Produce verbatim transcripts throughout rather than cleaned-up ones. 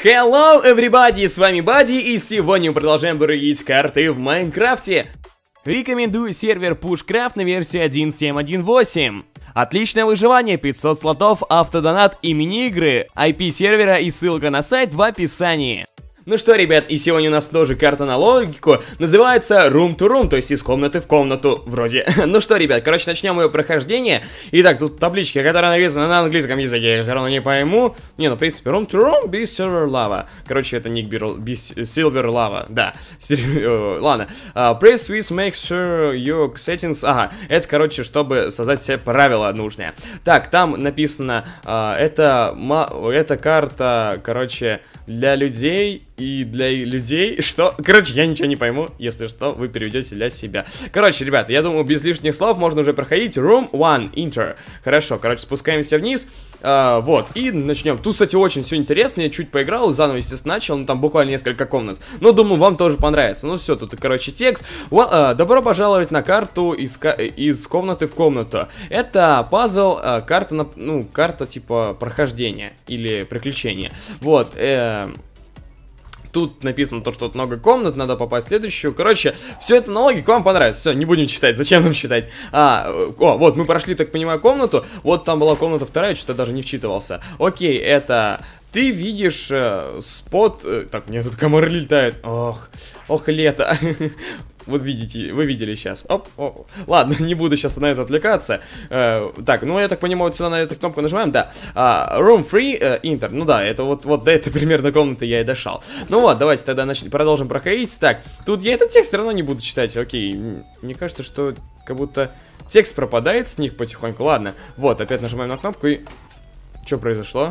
Hello, everybody, с вами Бадди, и сегодня мы продолжаем бродить карты в Майнкрафте. Рекомендую сервер Pushcraft на версии один точка семь точка один точка восемь. Отличное выживание, пятьсот слотов, автодонат и мини-игры. ай пи сервера и ссылка на сайт в описании. Ну что, ребят, и сегодня у нас тоже карта на логику, называется Room to Room, то есть из комнаты в комнату, вроде. Ну что, ребят, короче, начнем ее прохождение. Итак, тут табличка, которая написана на английском языке, я все равно не пойму. Не, ну, в принципе, Room to Room, be Silver Lava. Короче, это ник be Silver Lava, да. Ладно. Uh, Press with make sure your settings, ага, это, короче, чтобы создать все правила нужные. Так, там написано, uh, это, это карта, короче, для людей и для людей, что... Короче, я ничего не пойму, если что, вы переведете для себя. Короче, ребят, я думаю, без лишних слов можно уже проходить. Room one, Enter. Хорошо, короче, спускаемся вниз. А, вот, и начнем. Тут, кстати, очень все интересно, я чуть поиграл, заново, естественно, начал, ну, там буквально несколько комнат. Но, думаю, вам тоже понравится. Ну, все, тут, короче, текст. Well, а, добро пожаловать на карту из, из комнаты в комнату. Это пазл, а, карта, на, ну, карта, типа, прохождения или приключения. Вот, э... Тут написано то, что тут много комнат, надо попасть в следующую. Короче, все это на логику вам понравится. Все, не будем читать, зачем нам читать? А, о, вот, мы прошли, так понимаю, комнату. Вот там была комната вторая, что-то даже не вчитывался. Окей, это... Ты видишь э, спот... Э, так, мне тут комары летают. Ох, ох, лето. Вот видите, вы видели сейчас. Оп, оп. Ладно, не буду сейчас на это отвлекаться. Э, так, ну я так понимаю, вот сюда на эту кнопку нажимаем, да. Uh, room free, uh, enter. Ну да, это вот, вот до этой примерно комнаты я и дошел. Ну вот, давайте тогда начнем, продолжим проходить. Так, тут я этот текст все равно не буду читать. Окей, мне кажется, что как будто текст пропадает с них потихоньку. Ладно, вот, опять нажимаем на кнопку и... Что произошло?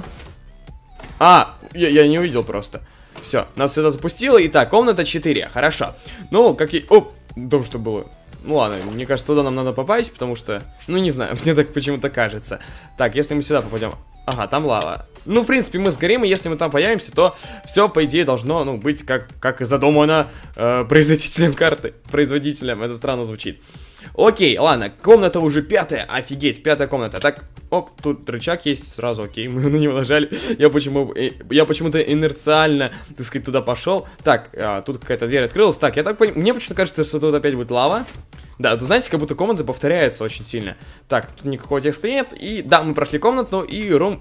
А, я, я не увидел просто. Все, нас сюда запустило. Итак, комната четыре, хорошо. Ну, как и... Оп, то, что было. Ну ладно, мне кажется, туда нам надо попасть, потому что... Ну, не знаю, мне так почему-то кажется. Так, если мы сюда попадем... Ага, там лава. Ну, в принципе, мы сгорим, и если мы там появимся, то все, по идее, должно, ну, быть как, как и задумано э, производителем карты. Производителем, это странно звучит. Окей, ладно, комната уже пятая, офигеть, пятая комната. Так, оп, тут рычаг есть, сразу окей, мы на него нажали. Я почему, я почему-то инерциально, так сказать, туда пошел. Так, а, тут какая-то дверь открылась. Так, я так понимаю, мне почему-то кажется, что тут опять будет лава. Да, тут, знаете, как будто комната повторяется очень сильно. Так, тут никакого текста нет. И, да, мы прошли комнату, и room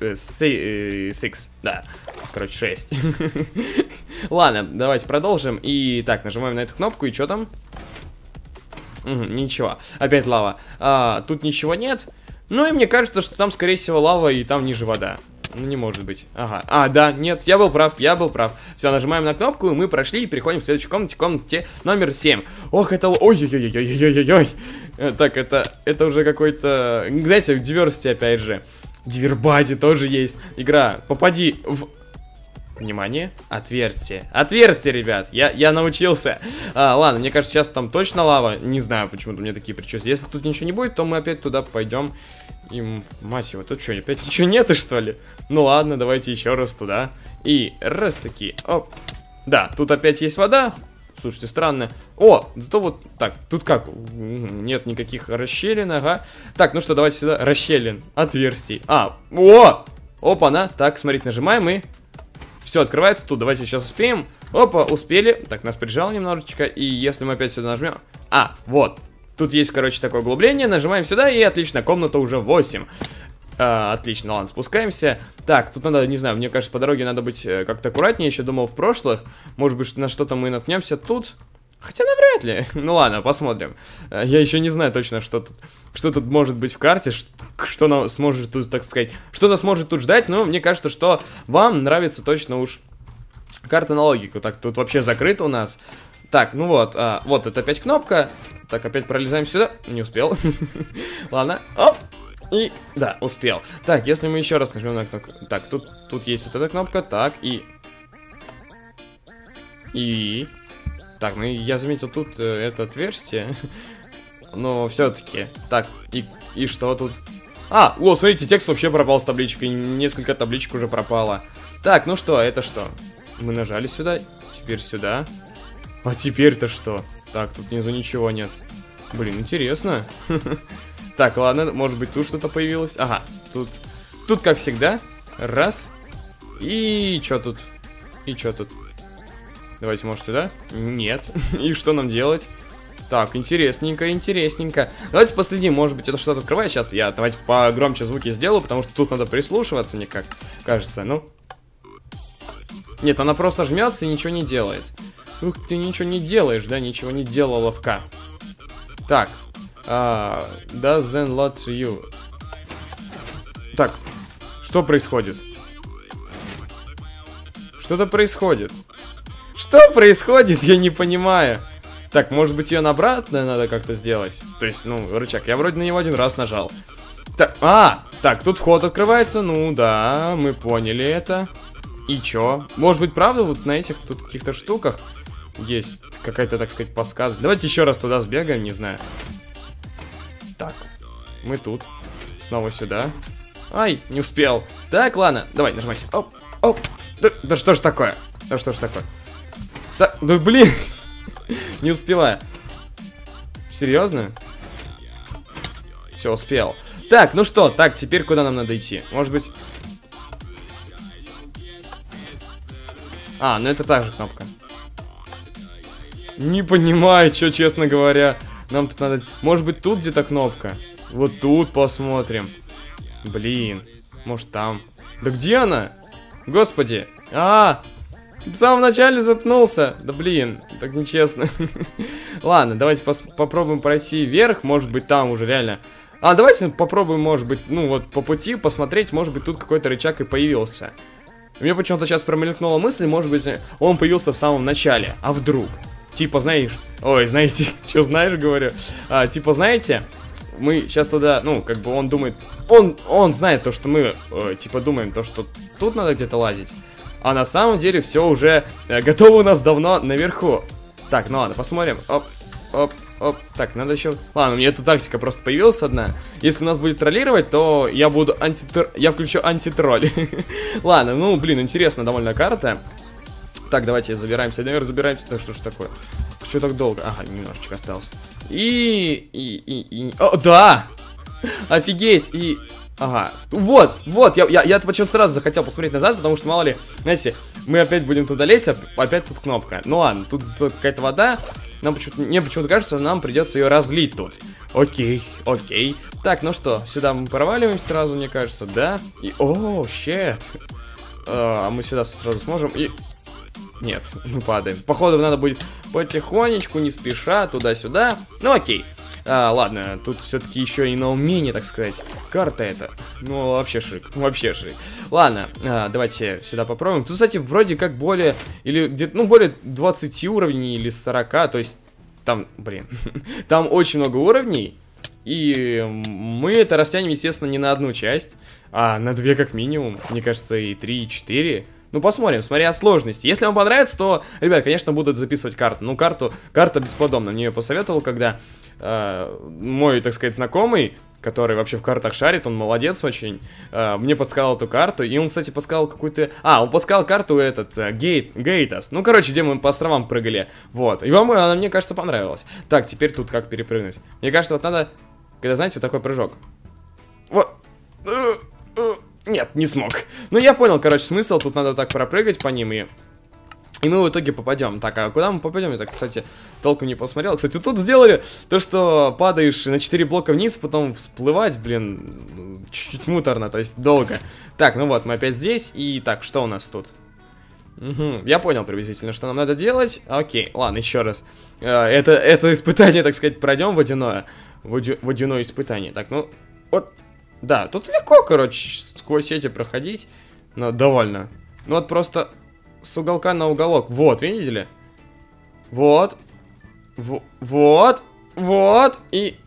шесть, да, короче, шесть. Ладно, давайте продолжим. И, так, нажимаем на эту кнопку, и что там? Угу, ничего, опять лава. А, тут ничего нет. Ну и мне кажется, что там, скорее всего, лава, и там ниже вода. Ну, не может быть. Ага. А, да, нет, я был прав, я был прав. Все, нажимаем на кнопку, и мы прошли и переходим в следующую комнате, комнате номер семь. Ох, это... Ой-ой-ой-ой-ой-ой-ой-ой. Так, это, это уже какой-то... Знаете, в Diversity, опять же. Дивербади тоже есть. Игра, попади в... Внимание, отверстие. Отверстие, ребят, я, я научился. а, Ладно, мне кажется, сейчас там точно лава. Не знаю, почему-то у меня такие предчувствия. Если тут ничего не будет, то мы опять туда пойдем. И, мать его, тут что, опять ничего нету, что ли? Ну ладно, давайте еще раз туда. И раз таки, оп. Да, тут опять есть вода. Слушайте, странно. О, зато вот так, тут как? Нет никаких расщелин, ага. Так, ну что, давайте сюда. Расщелин, отверстий. А, о! Опа-на, так, смотрите, нажимаем и... Все, открывается тут, давайте сейчас успеем. Опа, успели. Так, нас прижало немножечко. И если мы опять сюда нажмем... А, вот. Тут есть, короче, такое углубление. Нажимаем сюда, и отлично, комната уже восемь. а, Отлично, ладно, спускаемся. Так, тут надо, не знаю, мне кажется, по дороге надо быть э, как-то аккуратнее. Еще думал в прошлых. Может быть, на что-то мы наткнемся тут. Хотя навряд ли. Ну ладно, посмотрим. Я еще не знаю точно, что тут, что тут может быть в карте, что, что нас сможет тут, так сказать, что нас может тут ждать. Но мне кажется, что вам нравится точно уж карта на логику. Так, тут вообще закрыто у нас. Так, ну вот, а, вот это опять кнопка. Так, опять пролезаем сюда. Не успел. Ладно, оп. И, да, успел. Так, если мы еще раз нажмем на кнопку. Так, тут, тут есть вот эта кнопка. Так, и... И... Так, ну я заметил тут э, это отверстие. Но все-таки. Так, и, и что тут? А, о, смотрите, текст вообще пропал с табличкой. Несколько табличек уже пропало. Так, ну что, это что? Мы нажали сюда, теперь сюда. А теперь-то что? Так, тут внизу ничего нет. Блин, интересно. Так, ладно, может быть тут что-то появилось. Ага, тут, тут как всегда. Раз. И что тут? И что тут? Давайте, может, сюда? Нет. И что нам делать? Так, интересненько, интересненько. Давайте последним, может быть, это что-то открывает. Сейчас я, давайте погромче звуки сделаю, потому что тут надо прислушиваться, мне как кажется. Ну. Нет, она просто жмется и ничего не делает. Ух, ты ничего не делаешь, да? Ничего не делала в К. Так. Uh, doesn't lot to you. Так. Что происходит? Что-то происходит. Что происходит? Я не понимаю. Так, может быть, ее на обратно надо как-то сделать? То есть, ну, рычаг. Я вроде на него один раз нажал. Так, а, так, тут вход открывается. Ну, да, мы поняли это. И чё? Может быть, правда, вот на этих тут каких-то штуках есть какая-то, так сказать, подсказка. Давайте еще раз туда сбегаем, не знаю. Так, мы тут. Снова сюда. Ай, не успел. Так, ладно, давай, нажимайся. Оп, оп. Да, да что ж такое? Да что ж такое? Да, да блин. Не успеваю. Серьезно? Все, успел. Так, ну что, так, теперь куда нам надо идти? Может быть... А, ну это та же кнопка. Не понимаю, что, честно говоря. Нам тут надо... Может быть, тут где-то кнопка? Вот тут посмотрим. Блин, может там. Да где она? Господи. А, в самом начале запнулся. Да блин, так нечестно. Ладно, давайте попробуем пройти вверх. Может быть, там уже реально... А, давайте попробуем, может быть, ну вот по пути посмотреть. Может быть, тут какой-то рычаг и появился. Мне почему-то сейчас промелькнула мысль, может быть, он появился в самом начале. А вдруг? Типа, знаешь... Ой, знаете, что знаешь, говорю. А, типа, знаете, мы сейчас туда, ну, как бы он думает... Он, он знает то, что мы, э, типа, думаем, то, что тут надо где-то лазить. А на самом деле все уже э, готово у нас давно наверху. Так, ну ладно, посмотрим. Оп, оп, оп. Так, надо еще... Ладно, у меня эта тактика просто появилась одна. Если нас будет троллировать, то я буду антитр... Я включу антитролль. Ладно, ну, блин, интересно довольно карта. Так, давайте забираемся наверх, забираемся. Да что ж такое? Что так долго? Ага, немножечко осталось. И... И... И... и... О, да! Офигеть! И... Ага. Вот, вот, я, я, я почему-то сразу захотел посмотреть назад, потому что, мало ли, знаете, мы опять будем туда лезть, а опять тут кнопка. Ну ладно, тут, тут какая-то вода. Нам почему-то, мне почему-то кажется, нам придется ее разлить тут. Окей, окей. Так, ну что, сюда мы проваливаемся сразу, мне кажется, да? И... О, щет! А мы сюда сразу сможем и... Нет, мы падаем. Походу надо будет потихонечку, не спеша, туда-сюда. Ну окей. А, ладно, тут все-таки еще и на умение, так сказать. Карта эта. Ну, вообще шик. Вообще шик. Ладно, а, давайте сюда попробуем. Тут, кстати, вроде как более... Или где-то, ну, более двадцати уровней или сорока. То есть, там, блин. Там очень много уровней. И мы это растянем, естественно, не на одну часть, а на две как минимум. Мне кажется, и три, и четыре. Ну, посмотрим, смотря сложности. Если вам понравится, то, ребят, конечно, будут записывать карту. Ну, карту, карта бесподобна. Мне ее посоветовал, когда э, мой, так сказать, знакомый, который вообще в картах шарит, он молодец очень, э, мне подсказал эту карту. И он, кстати, подсказал какую-то... А, он подсказал карту этот, э, Гейт, Гейтас. Ну, короче, где мы по островам прыгали. Вот. И вам она, мне кажется, понравилась. Так, теперь тут как перепрыгнуть. Мне кажется, вот надо, когда, знаете, вот такой прыжок. Вот. Нет, не смог. Ну, я понял, короче, смысл. Тут надо так пропрыгать по ним и... И мы в итоге попадем. Так, а куда мы попадем? Я так, кстати, толком не посмотрел. Кстати, тут сделали то, что падаешь на четыре блока вниз, потом всплывать, блин, чуть-чуть муторно, то есть долго. Так, ну вот, мы опять здесь. И так, что у нас тут? Угу, я понял приблизительно, что нам надо делать. Окей, ладно, еще раз. Это, это испытание, так сказать, пройдем водяное. Води, водяное испытание. Так, ну, вот... Да, тут легко, короче, сквозь эти проходить. Но довольно. Ну вот просто с уголка на уголок. Вот, видели? Вот. В вот. Вот. И...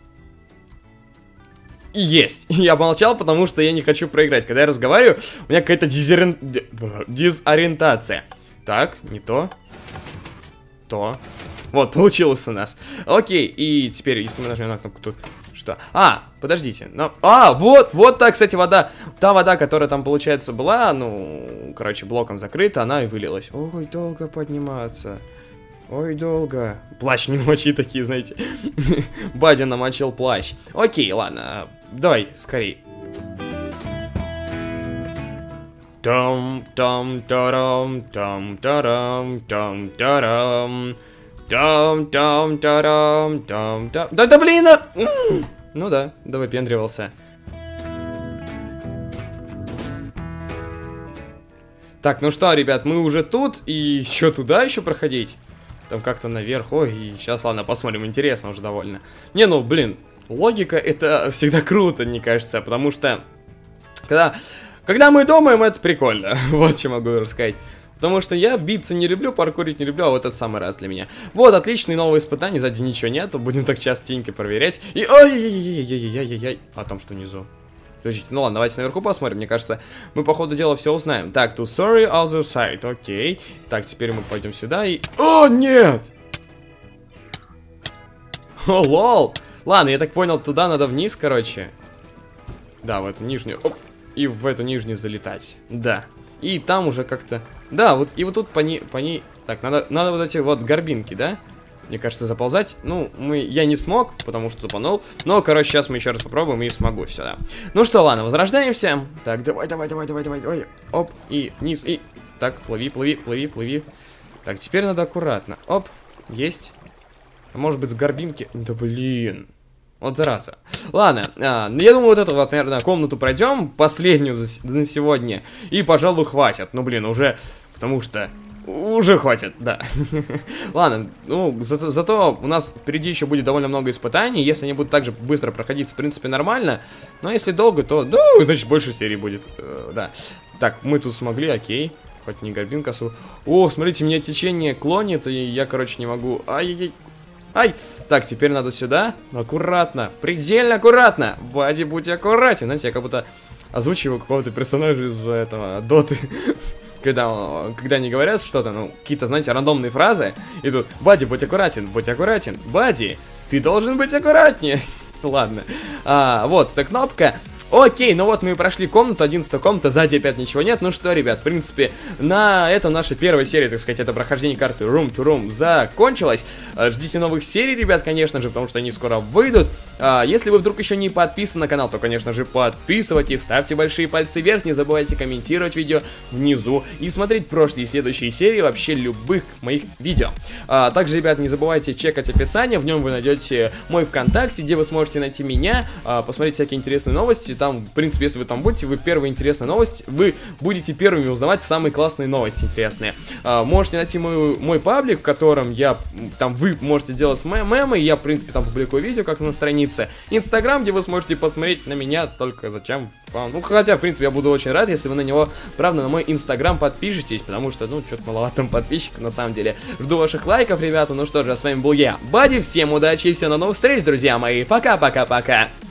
И есть. Я молчал, потому что я не хочу проиграть. Когда я разговариваю, у меня какая-то дизорен... дезориентация. Так, не то. То. Вот, получилось у нас. Окей, и теперь, если мы нажмем на кнопку тут... Что? А, подождите. Но... А, вот, вот та, кстати, вода. Та вода, которая там, получается, была, ну, короче, блоком закрыта, она и вылилась. Ой, долго подниматься. Ой, долго. Плащ не мочи такие, знаете. Бадя намочил плащ. Окей, ладно, давай, скорей. Там, там, тарам, там, тарам, там, тарам. Там, там, тарам, там, там. Да, да блин! А... Ну да, да выпендривался. Так, ну что, ребят, мы уже тут, и еще туда еще проходить? Там как-то наверх, ой, и сейчас, ладно, посмотрим, интересно уже довольно. Не, ну, блин, логика это всегда круто, мне кажется, потому что, когда, когда мы думаем, это прикольно, вот что могу рассказать. Потому что я биться не люблю, паркурить не люблю, а вот это самый раз для меня. Вот, отличные новые испытания, сзади ничего нету, будем так частенько проверять. И ой-ой-ой-ой-ой-ой-ой-ой, о том, что внизу. Подождите, ну ладно, давайте наверху посмотрим, мне кажется, мы по ходу дела все узнаем. Так, to sorry, other side, окей. Так, теперь мы пойдем сюда и... О, нет! О, лол! Ладно, я так понял, туда надо вниз, короче. Да, в эту нижнюю, оп, и в эту нижнюю залетать, да. И там уже как-то... Да, вот и вот тут по ней... По ней... Так, надо, надо вот эти вот горбинки, да? Мне кажется, заползать. Ну, мы, я не смог, потому что тупанул. Но, короче, сейчас мы еще раз попробуем и смогу все, да. Ну что, ладно, возрождаемся. Так, давай, давай, давай, давай, давай, давай. Оп, и вниз, и... Так, плыви, плыви, плыви, плыви. Так, теперь надо аккуратно. Оп, есть. А может быть, с горбинки... Да блин. Вот зараза. Ладно, а, я думаю, вот эту вот, наверное, комнату пройдем. Последнюю за, на сегодня. И, пожалуй, хватит. Ну, блин, уже... Потому что... Уже хватит, да. Ладно, ну, зато, зато у нас впереди еще будет довольно много испытаний. Если они будут так же быстро проходить, в принципе, нормально. Но если долго, то, ну, значит, больше серий будет, э, да. Так, мы тут смогли, окей. Хоть не горбинка. О, смотрите, меня течение клонит, и я, короче, не могу. Ай-яй-яй. Ай! Так, теперь надо сюда. Аккуратно, предельно аккуратно. Бади, будь аккуратен. Знаете, я как будто озвучиваю какого-то персонажа из этого доты. Когда, когда они говорят что-то, ну, какие-то, знаете, рандомные фразы, и тут, Бади, будь аккуратен, будь аккуратен, Бади, ты должен быть аккуратнее. Ладно, а, вот эта кнопка. Окей, ну вот мы прошли комнату, одиннадцатая комната, сзади опять ничего нет. Ну что, ребят, в принципе, на этом наша первая серия, так сказать, это прохождение карты Room to Room закончилась. Ждите новых серий, ребят, конечно же, потому что они скоро выйдут. а, Если вы вдруг еще не подписаны на канал, то, конечно же, подписывайтесь, ставьте большие пальцы вверх, не забывайте комментировать видео внизу и смотреть прошлые и следующие серии вообще любых моих видео. а, Также, ребят, не забывайте чекать описание, в нем вы найдете мой ВКонтакте, где вы сможете найти меня, а, посмотреть всякие интересные новости. Там, в принципе, если вы там будете, вы первая интересная новость, вы будете первыми узнавать самые классные новости интересные. А, можете найти мой, мой паблик, в котором я, там вы можете делать мемы, я, в принципе, там публикую видео, как на странице. Инстаграм, где вы сможете посмотреть на меня, только зачем вам. Ну, хотя, в принципе, я буду очень рад, если вы на него, правда, на мой Инстаграм подпишитесь, потому что, ну, что-то маловато там подписчиков, на самом деле. Жду ваших лайков, ребята. Ну что же, а с вами был я, Бади, всем удачи и всем до новых встреч, друзья мои. Пока-пока-пока.